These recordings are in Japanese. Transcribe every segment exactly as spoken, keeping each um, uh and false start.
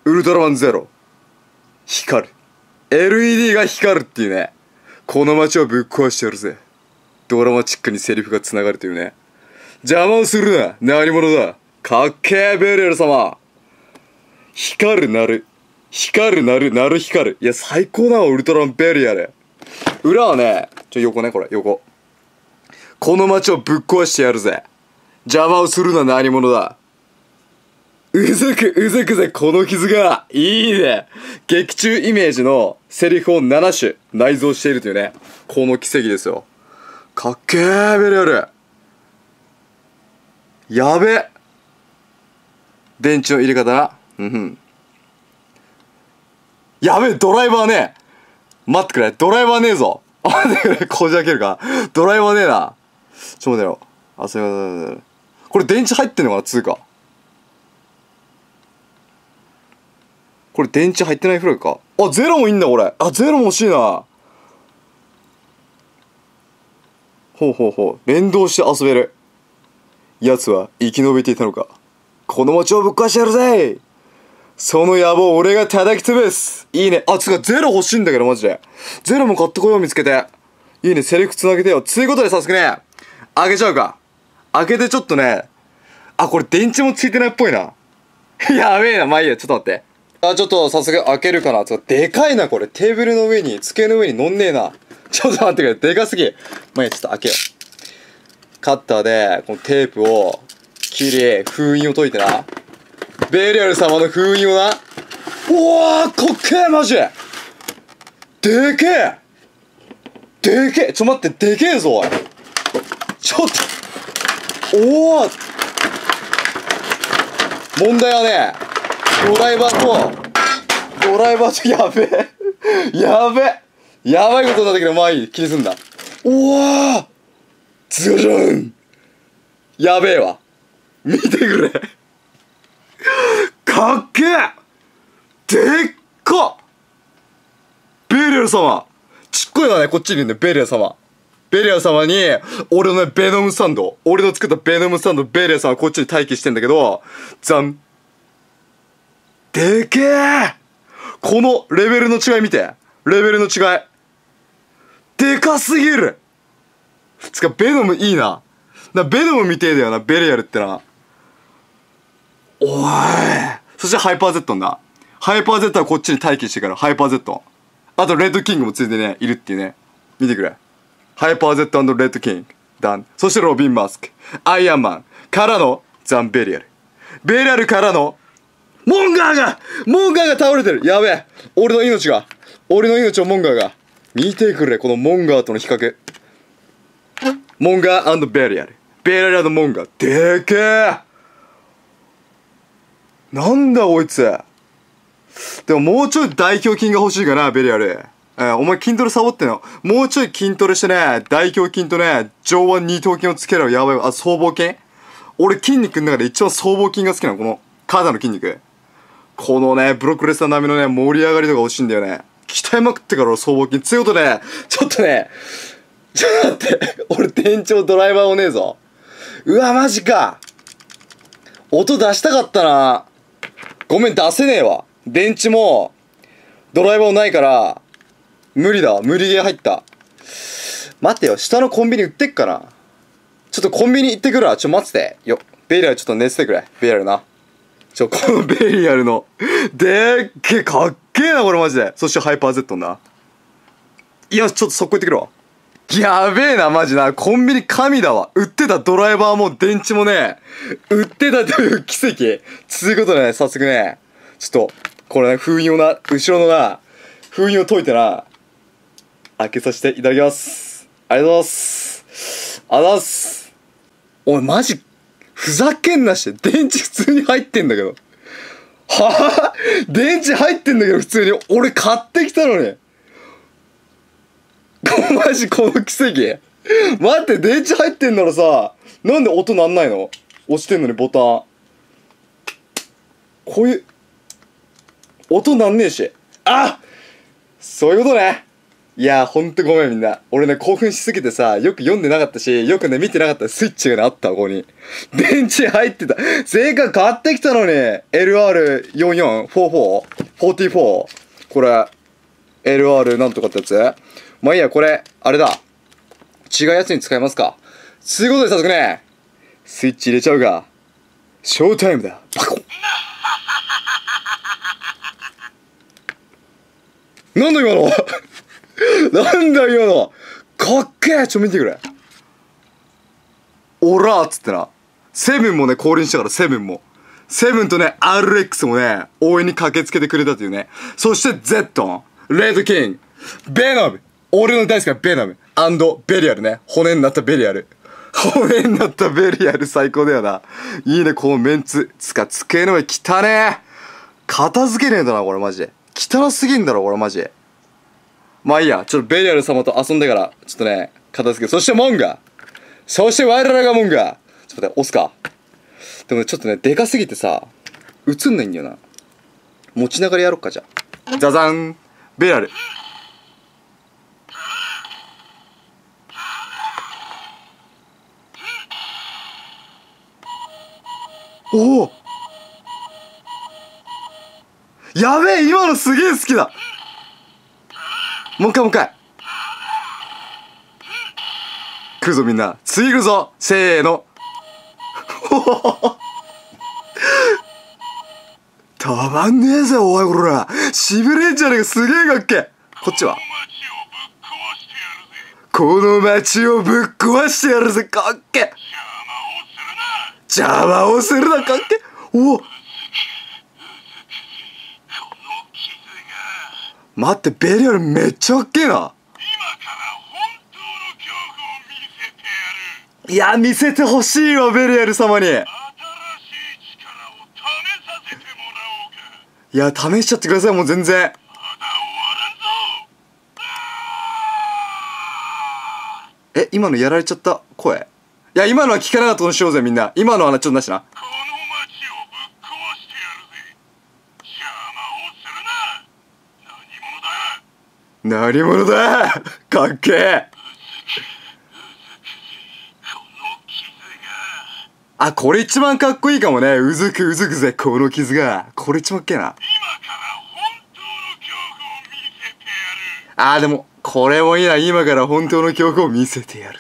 ウルトラマンゼロ。光る。エルイーディー が光るっていうね。この街をぶっ壊してやるぜ。ドラマチックにセリフが繋がるというね。邪魔をするな。何者だ。かっけーベリアル様。光るなる。光るなる。なる光る。いや、最高だわ、ウルトラマンベリアル。裏はね、ちょ、横ね、これ、横。この街をぶっ壊してやるぜ。邪魔をするな、何者だ。うずく、うずくぜ、この傷が。いいね。劇中イメージのセリフをなな種内蔵しているというね。この奇跡ですよ。かっけー、ベリアル。やべ。電池の入れ方な。うんふん。やべえ、ドライバーねえ。待ってくれ、ドライバーねえぞ。待ってくれ、こじ開けるか。ドライバーねえな。ちょ、待てよ。あ、すいません。これ電池入ってんのかな、つうか。これ電池入ってないフラグか。あ、ゼロもいいんだ、これ。あ、ゼロも欲しいな。ほうほうほう。連動して遊べる。奴は生き延びていたのか。この街をぶっ壊してやるぜ。その野望を俺が叩き潰す。いいね。あ、つうかゼロ欲しいんだけど、マジで。ゼロも買ってこよう、見つけて。いいね、セリフつなげてよ。つうことで早速ね、開けちゃうか。開けてちょっとね、あ、これ電池もついてないっぽいな。やべえな、まあいいや、ちょっと待って。あ、ちょっと早速開けるかな。ちょっとでかいな、これ。テーブルの上に、机の上に乗んねえな。ちょっと待ってくれ、でかすぎ。まあいいや、ちょっと開けよう。カッターで、このテープを、切り、封印を解いてな。ベリアル様の封印をな。おー、かっけえ、マジでけえでけえちょ、待って、でけえぞ、おい。ちょっと、おー問題はね、ドライバーと、ドライバーと、やべえ。やべえ。やばいことなんだけど、まあいい。気にすんだ。おわーズルンやべえわ。見てくれ。かっけえでっかベリアル様ちっこいのはね、こっちにいるんだよ、ベリアル様。ベリアル様に、俺のね、ベノムサンド。俺の作ったベノムサンド、ベリアル様はこっちに待機してんだけど、ザン。でけえこのレベルの違い見て。レベルの違い。でかすぎるつか、ベノムいいな。な、ベノムみてえだよな、ベリアルってな。おーい。そしてハイパー Z だ。ハイパー Z はこっちに待機してから、ハイパー Z。あと、レッドキングもついてね、いるっていうね。見てくれ。ハイパー Z& レッドキング。ダン。そしてロビン・マスク。アイアンマン。からの、ザン・ベリアル。ベリアルからの、モンガーがモンガーが倒れてるやべえ俺の命が俺の命をモンガーが見てくれこのモンガーとの比較モンガー&ベリアルベリアル&モンガーでけえなんだこいつでももうちょい大胸筋が欲しいかなベリアルえー、お前筋トレサボってんのもうちょい筋トレしてね大胸筋とね上腕二頭筋をつけろやばいわあ僧帽筋俺筋肉の中で一番僧帽筋が好きなのこの肩の筋肉このね、ブロックレスター並みのね、盛り上がりとか欲しいんだよね。鍛えまくってから俺、僧帽筋。つうことで、ちょっとね、ちょっと待って、俺、店長ドライバーもねえぞ。うわ、マジか。音出したかったな。ごめん、出せねえわ。電池も、ドライバーもないから、無理だわ。無理ゲー入った。待ってよ、下のコンビニ売ってっかな。ちょっとコンビニ行ってくるわ。ちょ、待ってて。よ、ベリアルちょっと寝ててくれ。ベリアルな。ちょ、このベリアルの、でっけえ、かっけえな、これマジで。そしてハイパー Z な。いや、ちょっとそこ行ってくるわ。やべえな、マジな。コンビニ神だわ。売ってたドライバーも電池もね、売ってたという奇跡。つうことでね、早速ね、ちょっと、これね、封印をな、後ろのな、封印を解いてな、開けさせていただきます。ありがとうございます。ありがとうございます。おい、マジ、ふざけんなして、電池普通に入ってんだけど。はぁ電池入ってんだけど、普通に。俺買ってきたのに。マジこの奇跡。待って、電池入ってんならさ、なんで音なんないの押してんのにボタン。こういう、音なんねえし。あそういうことね。 いやーほんとごめんみんな。俺ね興奮しすぎてさ、よく読んでなかったし、よくね見てなかったスイッチがねあったわ、ここに。電池入ってた。正解買ってきたのに エルアールよんじゅうよん、よんじゅうよん、よんじゅうよん。これ エルアール なんとかってやつ。まあいいや、これあれだ、違うやつに使いますか。つうことで早速ね、スイッチ入れちゃうが、ショータイムだ。パコン。なんだ今のなんだ今の、かっけえ。ちょ見てくれ。オラーっつってな。セブンもね降臨したから、セブンもセブンとね アールエックス もね応援に駆けつけてくれたというね。そして Z、 レッドキング、ベノム、俺の大好きなベノム&ベリアルね。骨になったベリアル、骨になったベリアル最高だよな。いいねこのメンツ。つか机の上汚ねえ。片付けねえだなこれマジで。汚すぎんだろこれマジで。まあいいや、ちょっとベリアル様と遊んでからちょっとね片付け。そしてモンガ、そして我らがモンガ。ちょっと待って、押すか。でもねちょっとねでかすぎてさ映んないんだよな。持ちながらやろっか。じゃあザザン、ベリアル。おお、やべえ、今のすげえ好きだ。もう一回もう一回。来るぞみんな、次来るぞ。せーの。たまんねえぜおい、こらしびれんじゃねえか。すげえかっけ。こっちはこの街をぶっ壊してやるぜ。かっけ。邪魔をするな。かっけ。おお、待って、ベリアルめっちゃかっけえな。いや見せてほしいわベリアル様に。いや試しちゃってください。もう全然。え、今のやられちゃった声。いや今のは聞かなかったことにしようぜみんな。今のはなちょっとなしな。何者だ。かっけえ。あ、これ一番かっこいいかもね。うずくうずくぜこの傷が。これ一番かっけえな。あーでもこれもいいな。今から本当の恐怖を見せてやる。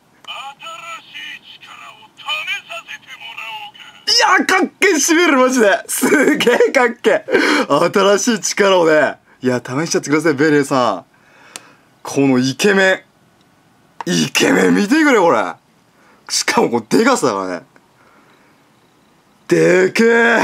いやかっけえ。しびれるマジで。すげえかっけえ。新しい力をね。いや試しちゃってくださいベリーさん。このイケメン、イケメン見てくれこれ。しかもこのでかさだからね。でけえ。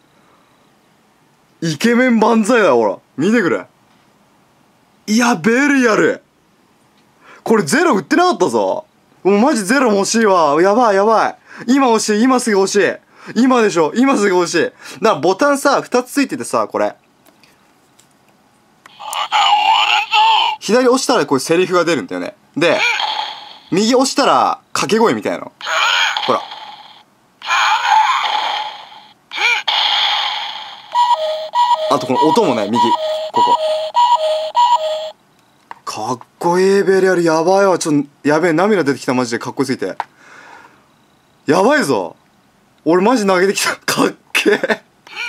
イケメン万歳だほら。見てくれ。いやベリアルこれゼロ売ってなかったぞ。もうマジゼロ欲しいわ。やばいやばい。今欲しい。今すぐ欲しい。今でしょ。今すぐ欲しい。だからボタンさふたつついててさ、これ左押したらこういうセリフが出るんだよね。で右押したら掛け声みたいなの。ほらあとこの音もね、右ここかっこいいベリアル。やばいわ。ちょっとやべえ、涙出てきたマジで。かっこよすぎてやばいぞ。俺マジ投げてきた。かっけえ。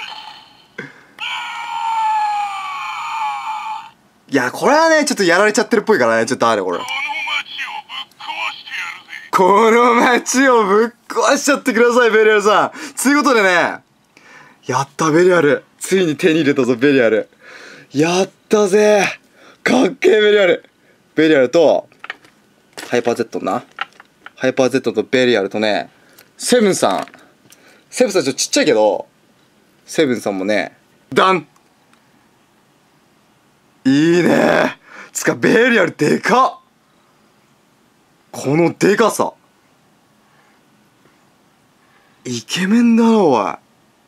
いやこれはねちょっとやられちゃってるっぽいからね。ちょっとあれこれ、この街をぶっ壊しちゃってくださいベリアルさん。つうことでね、やったベリアル。ついに手に入れたぞベリアル。やったぜ。かっけえベリアル。ベリアルとハイパー Z な。ハイパー Z とベリアルとね、セブンさん。セブンさんちょっとちっちゃいけど、セブンさんもね、ダン。いいね。つかベリアルでかっ。このでかさ。イケメンだなおい。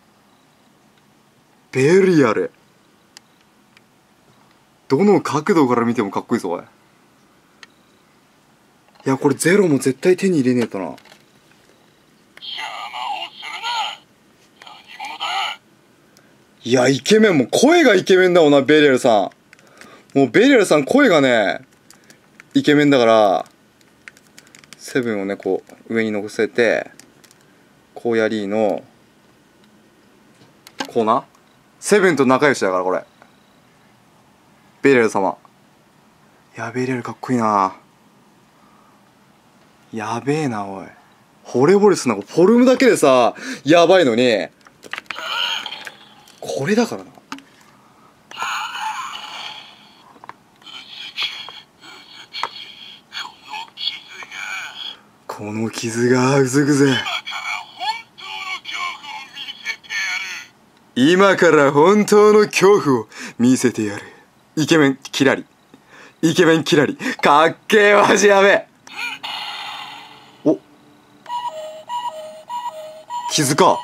ベリアル。どの角度から見てもかっこいいぞおい。いやこれゼロも絶対手に入れねえとな。いやイケメン。もう声がイケメンだもんなベリアルさん。もうベリアルさん声がねイケメンだからセブンをねこう上に乗せてこうやりのこうなセブンと仲良しだからこれベリアル様。いやベリアルかっこいいな。やべえなおい。惚れ惚れすんな。フォルムだけでさやばいのにこれだからな。この傷がうずくぜ。今から本当の恐怖を見せてやる。イケメンキラリイケメンキラリかっけえ。マジやべえ。お傷か。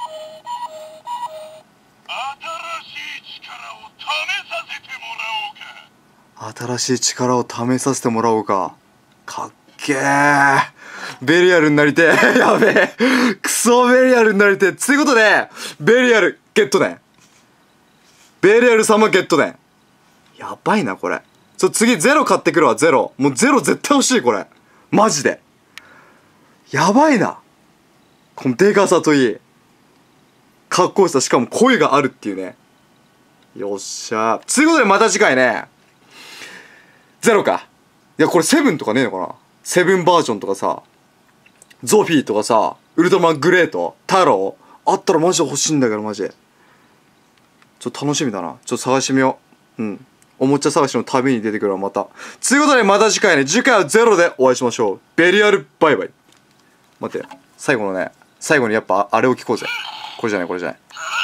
新しい力を試させてもらおうか。かっけえ。ベリアルになりてえ。やべえ。クソベリアルになりてえ。つうことでベリアルゲットね。ベリアル様ゲットね。やばいなこれ。ちょ次ゼロ買ってくるわ。ゼロもうゼロ絶対欲しいこれマジで。やばいなこのデカさといいかっこよさ、しかも声があるっていうね。よっしゃ。つうことでまた次回ね。ゼロか。いやこれセブンとかねえのかな。セブンバージョンとかさゾフィーとかさウルトラマングレート太郎あったらマジで欲しいんだけどマジでちょっと楽しみだな。ちょっと探してみよう。うんおもちゃ探しの旅に出てくるわまた。つうことでまた次回ね。次回はゼロでお会いしましょう。ベリアルバイバイ。待って最後のね最後にやっぱあれを聞こうぜ。これじゃないこれじゃない